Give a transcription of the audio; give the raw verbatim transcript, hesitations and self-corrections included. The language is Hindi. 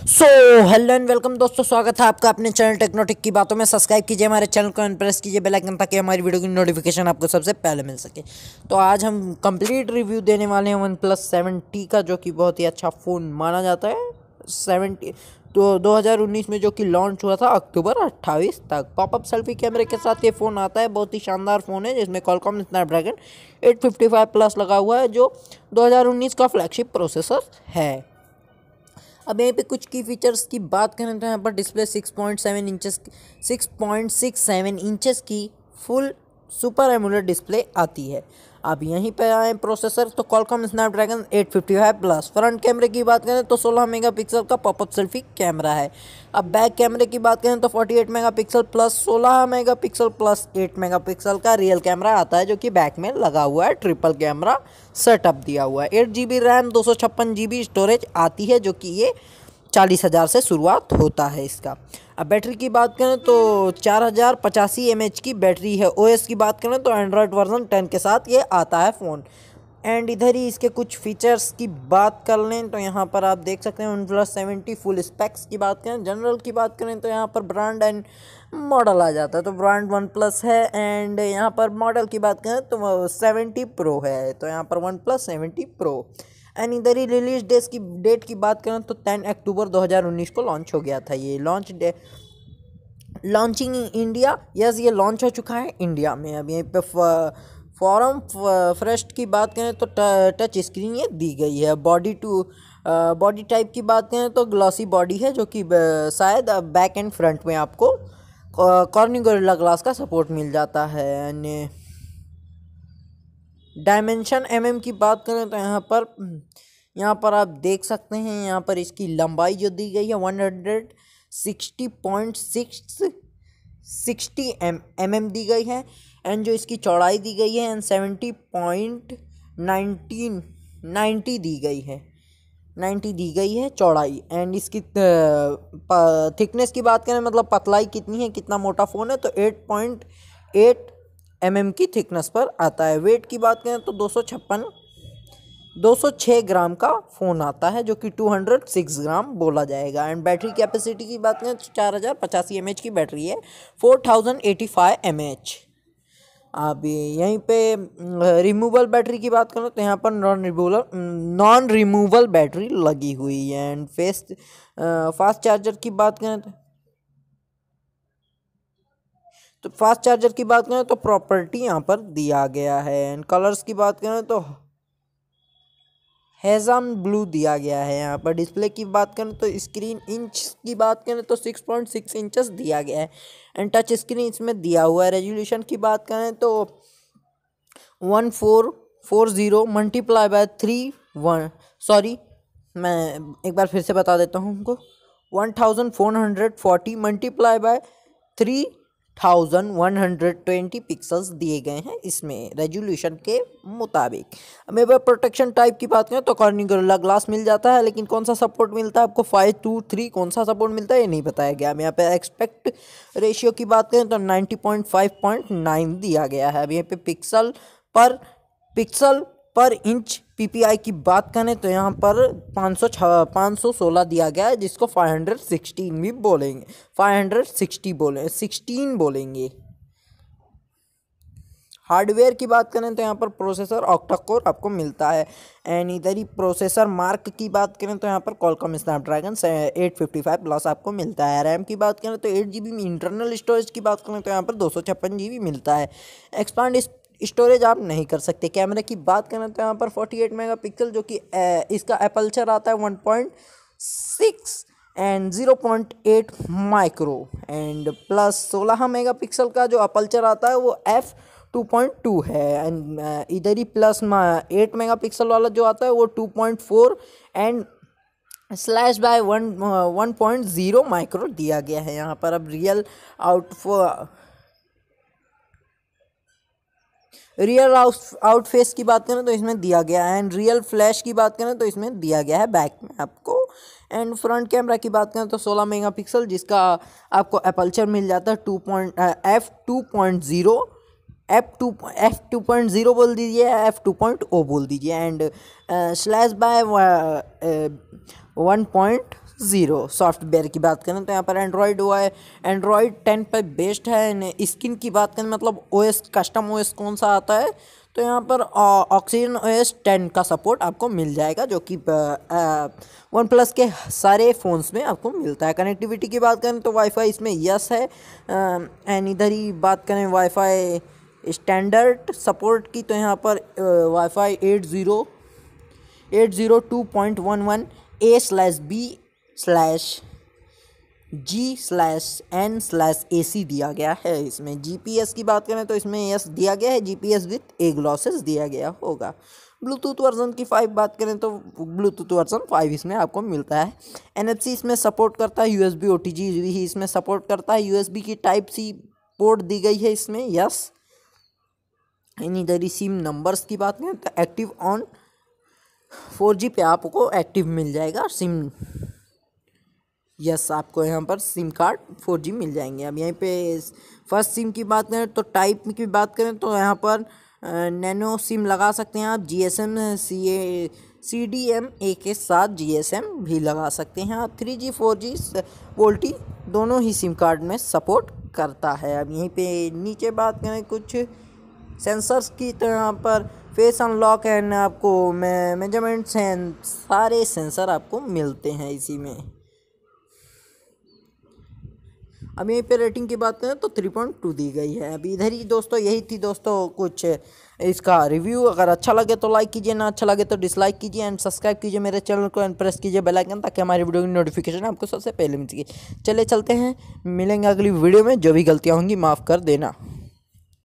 सो हेलो एंड वेलकम दोस्तों, स्वागत है आपका अपने चैनल टेक्नोटिक की बातों में। सब्सक्राइब कीजिए हमारे चैनल को एंड प्रेस कीजिए बेल आइकन ताकि हमारी वीडियो की नोटिफिकेशन आपको सबसे पहले मिल सके। तो आज हम कंप्लीट रिव्यू देने वाले हैं वन प्लस सेवन टी का, जो कि बहुत ही अच्छा फ़ोन माना जाता है। सेवेंटी तो दो हज़ार उन्नीस में जो कि लॉन्च हुआ था अक्टूबर अट्ठाईस तक। पॉपअप सेल्फी कैमरे के साथ ये फ़ोन आता है। बहुत ही शानदार फ़ोन है जिसमें Qualcomm Snapdragon eight fifty five plus लगा हुआ है, जो दो हज़ार उन्नीस का फ्लैगशिप प्रोसेसर है। अब यहीं पे कुछ की फीचर्स की बात करें तो यहाँ पर display six point seven inches six point six seven inches की फुल सुपर एमोलेड डिस्प्ले आती है। अब यहीं पे आए प्रोसेसर तो Qualcomm Snapdragon eight fifty five plus. Front कैमरे की बात करें तो सोलह मेगापिक्सल का पॉपअप सेल्फी कैमरा है। अब बैक कैमरे की बात करें तो अड़तालीस मेगापिक्सल प्लस सोलह मेगापिक्सल प्लस आठ मेगापिक्सल का रियल कैमरा आता है, जो कि बैक में लगा हुआ है। ट्रिपल कैमरा सेटअप दिया हुआ है। एट जी बी रैम दो सौ छप्पन जी बी स्टोरेज आती है, जो कि ये चालीस हज़ार से शुरुआत होता है इसका। अब बैटरी की बात करें तो चार हज़ार पचासी एम एच की बैटरी है। ओएस की बात करें तो एंड्रॉयड वर्जन टेन के साथ ये आता है फ़ोन। एंड इधर ही इसके कुछ फीचर्स की बात कर लें तो यहाँ पर आप देख सकते हैं OnePlus seventy full specs की बात करें। जनरल की बात करें तो यहाँ पर ब्रांड एंड मॉडल आ जाता है, तो ब्रांड वन प्लस है। एंड यहाँ पर मॉडल की बात करें तो सेवेंटी प्रो है, तो यहाँ पर OnePlus seventy pro. And इधर ही रिलीज डेट की डेट की बात करें तो टेन अक्टूबर दो हज़ार उन्नीस को लॉन्च हो गया था। ये launch day launching India, yes ये लॉन्च हो चुका है इंडिया में। अब यहीं पे फॉर्म फ्रेस्ट की बात करें तो टच स्क्रीन ये दी गई है। बॉडी टू बॉडी टाइप की बात करें तो ग्लॉसी बॉडी है, जो कि शायद बैक एंड फ्रंट में आपको कॉर्निंग गोरिल्ला ग्लास का सपोर्ट मिल जाता है। एंड डायमेंशन एमएम की बात करें तो यहाँ पर यहाँ पर आप देख सकते हैं, यहाँ पर इसकी लंबाई जो दी गई है one hundred sixty point six sixty M M M दी गई है। एंड जो इसकी चौड़ाई दी गई है and seventy point nineteen ninety दी गई है नाइन्टी दी गई है चौड़ाई। एंड इसकी थिकनेस की बात करें, मतलब पतलाई कितनी है, कितना मोटा फ़ोन है, तो eight point eight M M की थिकनेस पर आता है। वेट की बात करें तो दो सौ छप्पन दो सौ छः ग्राम का फ़ोन आता है, जो कि दो सौ छह ग्राम बोला जाएगा। एंड बैटरी कैपेसिटी की बात करें तो चार हज़ार पचासी एम एच की बैटरी है, four thousand eighty five M H. अब यहीं पे रिमूवल बैटरी की बात करें तो यहाँ पर non removal non removal battery लगी हुई है। एंड फेस फास्ट चार्जर की बात करें तो तो फास्ट चार्जर की बात करें तो प्रॉपर्टी यहाँ पर दिया गया है। एंड कलर्स की बात करें तो हेज़न ब्लू दिया गया है। यहाँ पर डिस्प्ले की बात करें तो स्क्रीन इंच की बात करें तो सिक्स पॉइंट सिक्स इंचेस दिया गया है। एंड टच स्क्रीन इसमें दिया हुआ है। रेजोल्यूशन की बात करें तो one four four zero multiply by three one sorry मैं एक बार फिर से बता देता हूँ हमको one thousand four hundred forty multiply by three thousand one hundred twenty pixels दिए गए हैं इसमें रेजोल्यूशन के मुताबिक। मेरे प्रोटेक्शन टाइप की बात करें तो कॉर्निंग गोरिल्ला ग्लास मिल जाता है, लेकिन कौन सा सपोर्ट मिलता है आपको फाइव टू थ्री कौन सा सपोर्ट मिलता है ये नहीं बताया गया। अब यहाँ पे एक्सपेक्ट रेशियो की बात करें तो ninety point five point nine दिया गया है। अब यहाँ पे पिक्सल पर पिक्सल पर इंच पीपीआई की बात करें तो यहाँ पर पाँच सौ पाँच सौ सोलह दिया गया है, जिसको फाइव हंड्रेड सिक्सटीन भी बोलेंगे फाइव हंड्रेड सिक्सटी बोले सिक्सटीन बोलेंगे। हार्डवेयर की बात करें तो यहाँ पर प्रोसेसर ऑक्टा कोर आपको मिलता है। एंड इधर ही प्रोसेसर मार्क की बात करें तो यहाँ पर Qualcomm Snapdragon eight fifty five plus आपको मिलता है। रैम की बात करें तो एट जी बी में, इंटरनल स्टोरेज की बात करें तो यहाँ पर दो सौ छप्पन जी बी मिलता है। एक्सपांड स्टोरेज आप नहीं कर सकते। कैमरे की बात करें तो यहाँ पर अड़तालीस मेगापिक्सल, जो कि इसका एपर्चर आता है one point six and zero point eight micro. And plus सोलह मेगापिक्सल का जो अपर्चर आता है वो एफ टू पॉइंट टू है। एंड इधर ही प्लस एट मेगापिक्सल वाला जो आता है वो two point four and slash by one one point zero micro दिया गया है यहाँ पर। अब real out real out face की बात करें तो इसमें दिया गया है। एंड रियल फ्लैश की बात करें तो इसमें दिया गया है बैक में आपको। एंड फ्रंट कैमरा की बात करें तो सोलह मेगापिक्सल, जिसका आपको अपर्चर मिल जाता है two point F two point zero F two F two point zero बोल दीजिए, एफ टू पॉइंट ओ बोल दीजिए। And slash by one point zero. Software की बात करें तो यहाँ पर एंड्रॉयड हुआ है, एंड्रॉयड टेन पर बेस्ड है। स्किन की बात करें मतलब ओएस, कस्टम ओएस कौन सा आता है, तो यहाँ पर ऑक्सीजन ओएस टेन का सपोर्ट आपको मिल जाएगा, जो कि वन प्लस के सारे फ़ोन्स में आपको मिलता है। कनेक्टिविटी की बात करें तो वाईफाई इसमें यस है। एंड इधर ही बात करें वाईफाई स्टैंडर्ड सपोर्ट की, तो यहाँ पर WiFi eight zero eight zero two point one one A slash B slash G slash N slash A C दिया गया है। इसमें जी पी एस की बात करें तो इसमें यस दिया गया है, G P S with A glosses दिया गया होगा। ब्लूटूथ वर्जन की फाइव बात करें तो ब्लूटूथ वर्जन फाइव इसमें आपको मिलता है। एन एफ सी इसमें सपोर्ट करता है, U S B O T G भी इसमें सपोर्ट करता है। यू एस बी की टाइप सी पोर्ट दी गई है इसमें, यस। इन इधर ही सिम नंबर्स की बात करें तो एक्टिव ऑन फोर जी पे आपको एक्टिव मिल जाएगा सिम, यस। आपको यहाँ पर सिम कार्ड फोर जी मिल जाएंगे। अब यहीं पे फर्स्ट सिम की बात करें तो टाइप की बात करें तो यहाँ पर नैनो सिम लगा सकते हैं आप। G S M C A C D M A के साथ जी एस एम भी लगा सकते हैं आप। Three G four G VoLTE दोनों ही सिम कार्ड में सपोर्ट करता है। अब यहीं पे नीचे बात करें कुछ सेंसर्स की, तो यहाँ पर फेस अनलॉक एंड आपको मेजरमेंट्स हैं, सारे सेंसर आपको मिलते हैं इसी में। अब यहीं पे रेटिंग की बात करें तो थ्री पॉइंट टू दी गई है। अभी इधर ही दोस्तों यही थी दोस्तों कुछ इसका रिव्यू। अगर अच्छा लगे तो लाइक कीजिए, ना अच्छा लगे तो डिसलाइक कीजिए एंड सब्सक्राइब कीजिए मेरे चैनल को एंड प्रेस कीजिए बेल आइकन, ताकि हमारी वीडियो की नोटिफिकेशन आपको सबसे पहले मिल सके। चलिए चलते हैं, मिलेंगे अगली वीडियो में। जो भी गलतियाँ होंगी माफ़ कर देना।